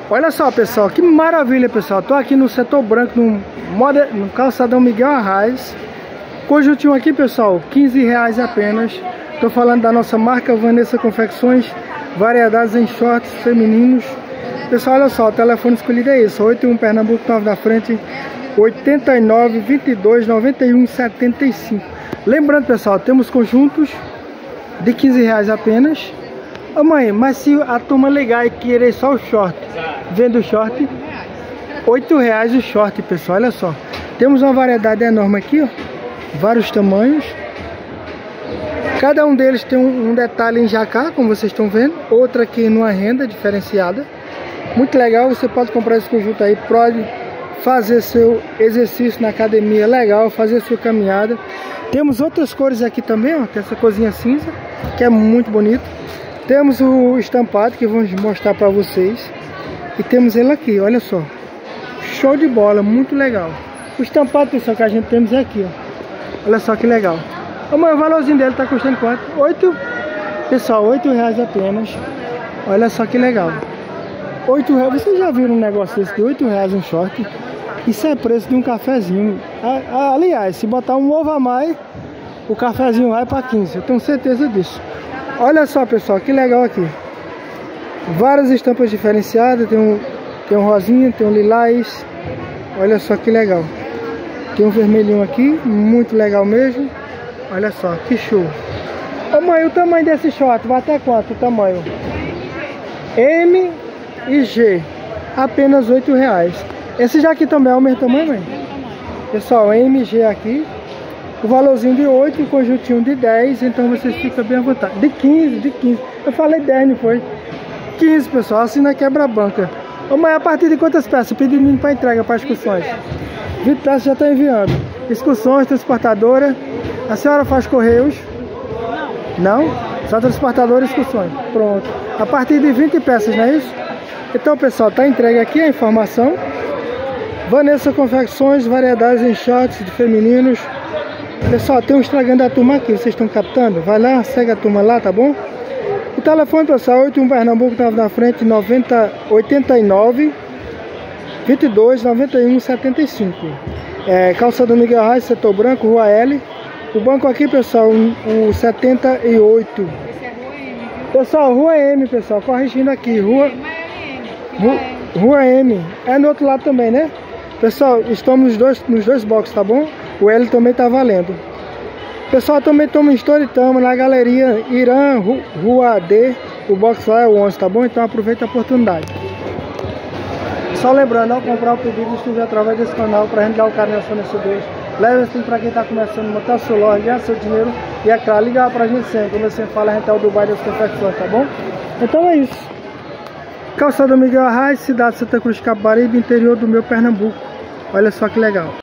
Olha só, pessoal, que maravilha, pessoal. Tô aqui no setor branco, no calçadão Miguel Arraes. Conjuntinho aqui, pessoal, R$15 apenas. Tô falando da nossa marca Vanessa Confecções, variedades em shorts femininos. Pessoal, olha só, o telefone escolhido é esse, 81 Pernambuco, 9 da frente, 89 22 91 75. Lembrando, pessoal, temos conjuntos de R$15 apenas. Ô mãe, mas se a turma ligar e querer só o short, vendo o short, R$8 o short, pessoal, olha só. Temos uma variedade enorme aqui, ó, vários tamanhos. Cada um deles tem um detalhe em jacá, como vocês estão vendo. Outra aqui numa renda diferenciada. Muito legal, você pode comprar esse conjunto aí, pode fazer seu exercício na academia legal, fazer sua caminhada. Temos outras cores aqui também, ó, tem essa corzinha cinza, que é muito bonito. Temos o estampado, que vamos mostrar para vocês. E temos ele aqui, olha só. Show de bola, muito legal. O estampado, pessoal, que a gente temos é aqui, ó. Olha só que legal. O valorzinho dele tá custando quanto? Pessoal, R$8 apenas. Olha só que legal. R$8. Vocês já viram um negócio desse de R$8 um short? Isso é preço de um cafezinho. Aliás, se botar um ovo a mais, o cafezinho vai para 15. Eu tenho certeza disso. Olha só, pessoal, que legal aqui. Várias estampas diferenciadas. Tem um rosinha, tem um lilás. Olha só que legal. Tem um vermelhinho aqui, muito legal mesmo. Olha só, que show. Ô mãe, o tamanho desse short vai até quanto o tamanho? M e G, apenas R$8. Esse já aqui também é o mesmo tamanho, mãe? Pessoal, M e G aqui. O valorzinho de 8, o conjuntinho de 10, então vocês ficam bem à vontade. De 15. Eu falei 10, não foi? 15, pessoal, assim na quebra-banca. Ô mãe, a partir de quantas peças? Pedindo para entrega para excursões. 20 peças já está enviando. Excursões, transportadora. A senhora faz correios? Não? Só transportadora e excursões. Pronto. A partir de 20 peças, não é isso? Então, pessoal, tá entregue aqui a informação. Vanessa Confecções, variedades em shorts de femininos. Pessoal, tem um Instagram da turma aqui, vocês estão captando? Vai lá, segue a turma lá, tá bom? O telefone, pessoal, 81 Pernambuco, 9 na frente, 89 22 91 75. Calçadão Miguel Arraes, setor branco, Rua L. O banco aqui, pessoal, o 78. Pessoal, Rua M, pessoal, corrigindo aqui, Rua M. É no outro lado também, né? Pessoal, estamos nos dois boxes, tá bom? O L também tá valendo. Pessoal, também estamos em Storitama, na galeria Irã, Rua D. O box lá é o 11, tá bom? Então aproveita a oportunidade. Só lembrando, ao comprar o pedido, estiver através desse canal para a gente dar o cara nessa fornecedores. Leve assim para quem está começando, montar seu loja, ganhar seu dinheiro. E é claro, ligar para a gente sempre. Como eu sempre falo, a gente é o Dubai das confecções, tá bom? Então é isso. Calçada Miguel Arraes, cidade de Santa Cruz de Capibaribe, interior do meu Pernambuco. Olha só que legal.